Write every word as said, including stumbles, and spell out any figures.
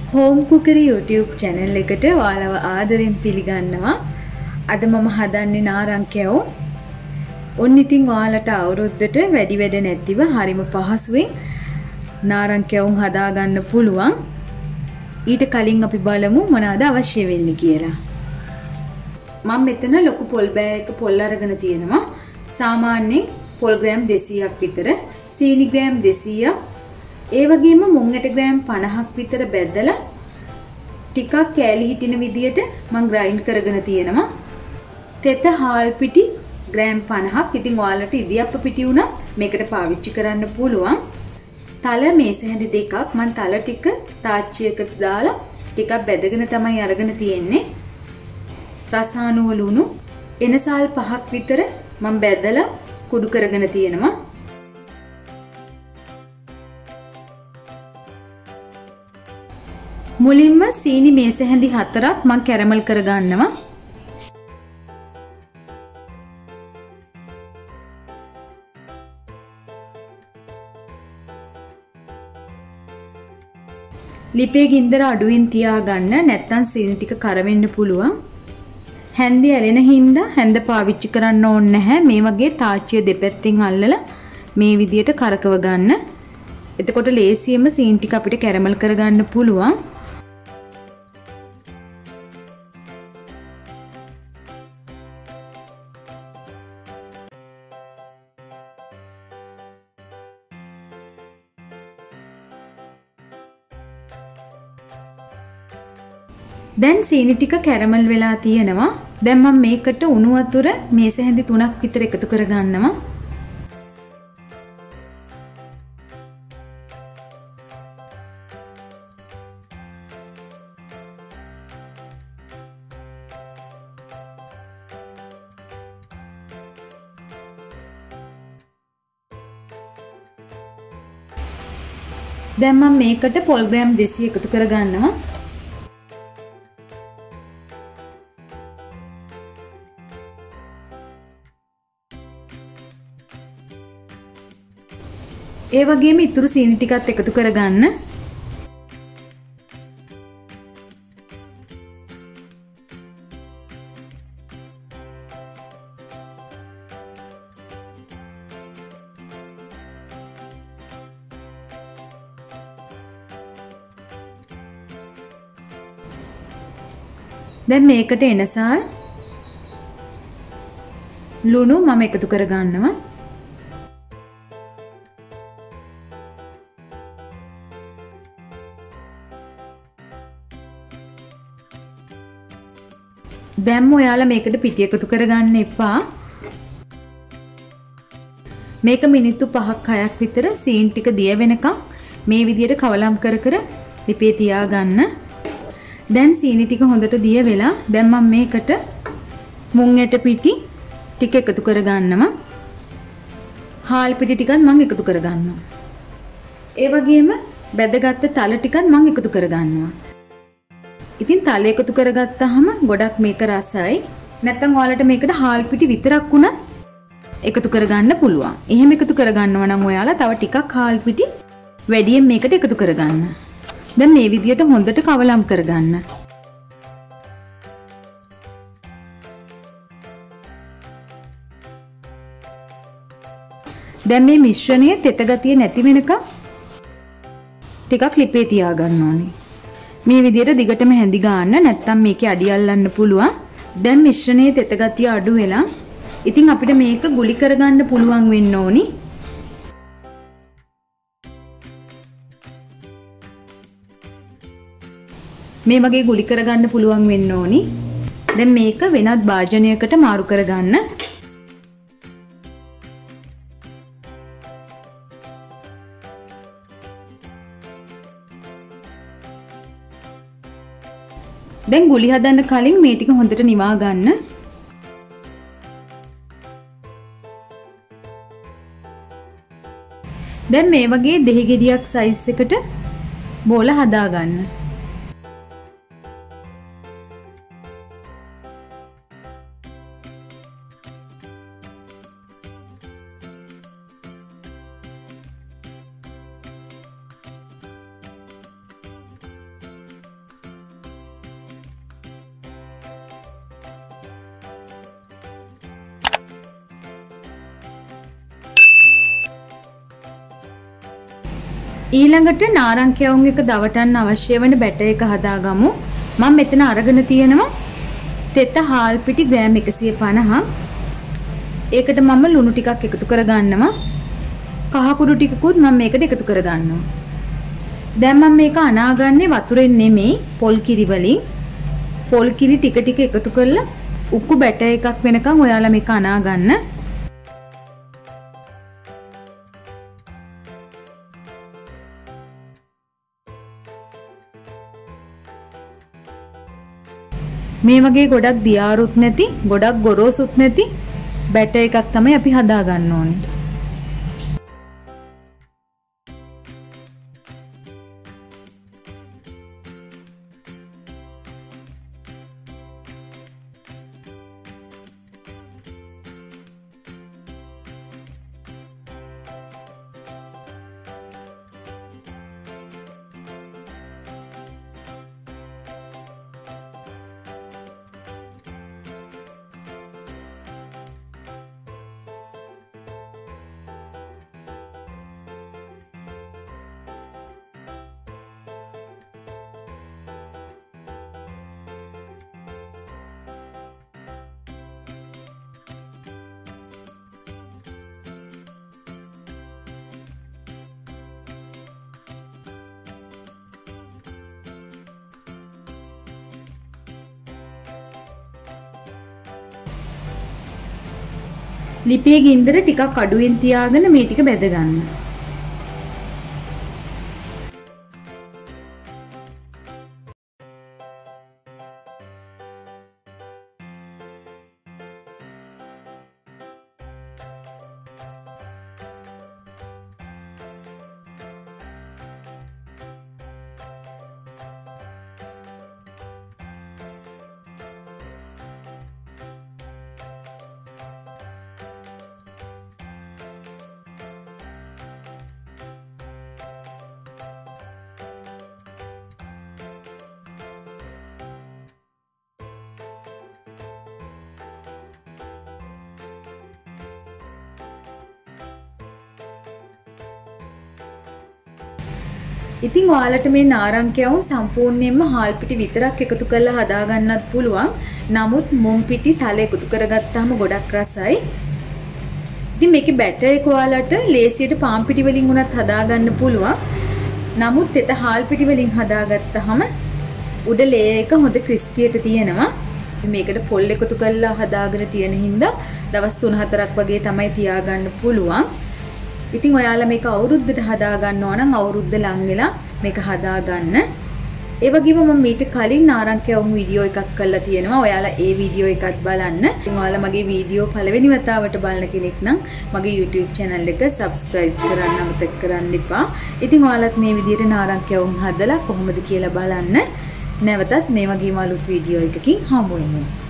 Home කුකරි YouTube channel එකට ඔයාලව ආදරෙන් පිළිගන්නවා. අද මම හදන්නේ නාරංකයෝ. ඔන්න ඉතින් ඔයාලට අවුරුද්දට වැඩි වැඩ නැතිව හරිම පහසුවෙන් නාරංකයෝන් හදා ගන්න පුළුවන්. ඊට කලින් අපි බලමු මොනවාද අවශ්‍ය වෙන්නේ කියලා. මම මෙතන ලොකු පොල් බෑග් එක පොල් අරගෙන තියෙනවා. සාමාන්‍යයෙන් පොල් ග්‍රෑම් දෙසීයක් විතර, සීනි ග්‍රෑම් දෙසීයක්, ඒ වගේම මුං ඇට ග්‍රෑම් පනහක් විතර බෙදලා ටිකක් කෑලි හිටින විදියට මම ග්‍රයින්ඩ් කරගෙන තියෙනවා. තෙත හාල් පිටි ග්‍රෑම් පනහක්. ඉතින් ඔයාලට ඉදියප්ප පිටි උනත් මේකට පාවිච්චි කරන්න පුළුවන්. තල මේස හැඳි දෙකක් මම තල ටික තාච්චියකට දාලා ටිකක් බෙදගෙන තමයි අරගෙන තියෙන්නේ. රසායනික ලුණු එනසාල් පහක් විතර මම බෙදලා කුඩු කරගෙන තියෙනවා. මුලින්ම සීනි මේස හැඳි හතරක් මම කැරමල් කරගන්නවා. ලිපේ ගින්දර අඩුවෙන් තියාගන්න, නැත්නම් සීනි ටික කර වෙන්න පුළුවන්. හැන්දි ඇලෙන හින්දා හැන්ද පාවිච්චි කරන්න ඕනේ නැහැ. මේ වගේ තාච්චිය දෙපැත්තෙන් අල්ලලා මේ විදියට කරකව ගන්න. එතකොට ලේසියෙන්ම සීනි ටික අපිට කැරමල් කරගන්න පුළුවන්. දැන් සීනි ටික කැරමල් වෙලා තියෙනවා. දැන් මම මේකට උණු වතුර මේස හැඳි තුනක් විතර එකතු කරගන්නවා. දැන් මම මේකට පොල් ග්‍රෑම් දෙසීය එකතු කරගන්නවා. ඒ වගේම ඉතුරු සීනි ටිකත් එකතු කරගන්න. දැන් මේකට එනසාල් ලුණු මම එකතු කරගන්නවා. දැන් ඔයාලා මේකට පිටි එකතු කරගන්න එපා. මේක මිනිත්තු පහක් හයක් විතර සීන් ටික දිය වෙනකම් මේ විදියට කවලම් කර කර ලිපේ තියාගන්න. දැන් සීනි ටික හොඳට දිය වෙලා දැන් මම මේකට මුං ඇට පිටි ටික එකතු කරගන්නවා. හාල් පිටි ටිකත් මම එකතු කරගන්නවා. ඒ වගේම බෙදගත්ත තල ටිකත් මම එකතු කරගන්නවා. ඉතින් තල එකතු කරගත්තාම ගොඩක් මේක රසයි. නැත්නම් ඔයාලට මේකට හාල් පිටි විතරක් උනත් එකතු කරගන්න පුළුවන්. එහෙම එකතු කරගන්නවා නම් ඔයාලා තව ටිකක් හාල් පිටි වැඩියෙන් මේකට එකතු කරගන්න. දැන් මේ විදියට හොඳට කවලම් කරගන්න. දැන් මේ මිශ්‍රණය තෙත ගතිය නැති වෙනකම් ටිකක් ලිපේ තියාගන්න ඕනේ. මේ විදියට දිගටම හැඳි ගන්න, නැත්නම් මේකේ අඩි අල්ලන්න පුළුවන්. දැන් මිශ්‍රණයේ තෙත ගතිය අඩු වෙලා ඉතින් අපිට මේක ගුලි කරගන්න පුළුවන් වෙන්න ඕනි. මේ වගේ ගුලි කරගන්න පුළුවන් වෙන්න ඕනි. දැන් මේක වෙනත් භාජනයකට මාරු කරගන්න. දැන් ගුලි හදන්න කලින් මේ ටික හොඳට නිවා ගන්න. දැන් මේ වගේ දෙහි ගෙඩියක් සයිස් එකට බෝල හදා ගන්න. ඊළඟට නාරංකයවුන් එක දවටන්න අවශ්‍ය වෙන බැටර් එක හදාගමු. මම මෙතන අරගෙන තියෙනවා තෙත හාල් පිටි ග්‍රෑම් එකසිය පනහක්. ඒකට මම ලුණු ටිකක් එකතු කරගන්නවා. කහ කුඩු ටිකකුත් මම මේකට එකතු කරගන්නවා. දැන් මම මේක අනාගන්නේ වතුරෙන් නෙමෙයි පොල් කිරි වලින්. පොල් කිරි ටික ටික එකතු කරලා උක්කු බැටර් එකක් වෙනකන් ඔයාලා මේක අනාගන්න. මේ වගේ ගොඩක් දියාරුත් නැති ගොඩක් ගොරෝසුත් නැති බැටර් එකක් තමයි අපි හදා ගන්න ඕනේ. ලිපේ ගින්දර ටිකක් අඩුවෙන් තියාගෙන මේ ටික බෙද ගන්න. ඉතින් ඔයාලට මේ නාරංකයවුන් සම්පූර්ණයෙන්ම හාල් පිටි විතරක් එකතු කරලා හදා ගන්නත් පුළුවන්. නමුත් මුං පිටි තල එකතු කරගත්තාම ගොඩක් රසයි. ඉතින් මේකේ බැටර් එක ඔයාලට ලේසියට පාන් පිටි වලින් උනත් හදා ගන්න පුළුවන්. නමුත් තෙත හාල් පිටි වලින් හදාගත්තාම උඩ ලේ එක හොඳ ක්‍රිස්පියට තියෙනවා. මේකට පොල් එකතු කරලා හදාගෙන තියෙන හින්දා දවස් තුන හතරක් වගේ තමයි තියාගන්න පුළුවන්. ඉතින් ඔයාලා මේක අවුරුද්දට හදා ගන්නවා නම් අවුරුද්ද ලං වෙලා මේක හදා ගන්න. ඒ වගේම මම මීට කලින් නාරංකයවුන් වීඩියෝ එකක් කරලා තියෙනවා. ඔයාලා ඒ වීඩියෝ එකත් බලන්න. ඉතින් ඔයාලා මගේ වීඩියෝ පළවෙනි වතාවට බලන කෙනෙක් නම් මගේ YouTube channel එක subscribe කරන්න අමතක කරන්න එපා. ඉතින් ඔයාලත් මේ විදිහට නාරංකයවුන් හදලා කොහොමද කියලා බලන්න. නැවතත් මේ වගේම අලුත් වීඩියෝ එකකින් හමු වෙමු.